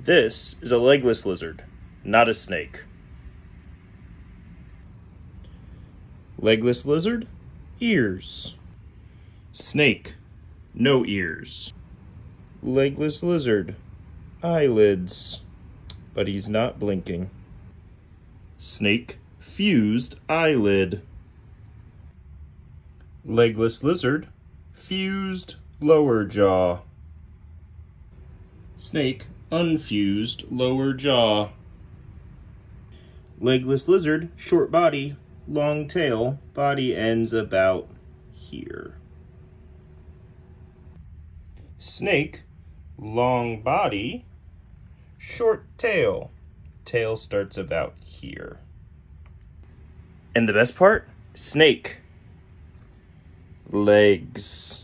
This is a legless lizard, not a snake. Legless lizard, ears. Snake, no ears. Legless lizard, eyelids, but he's not blinking. Snake, fused eyelid. Legless lizard, fused lower jaw. Snake, unfused lower jaw. Legless lizard, short body, long tail, body ends about here. Snake, long body, short tail, tail starts about here. And the best part? Snake, legs.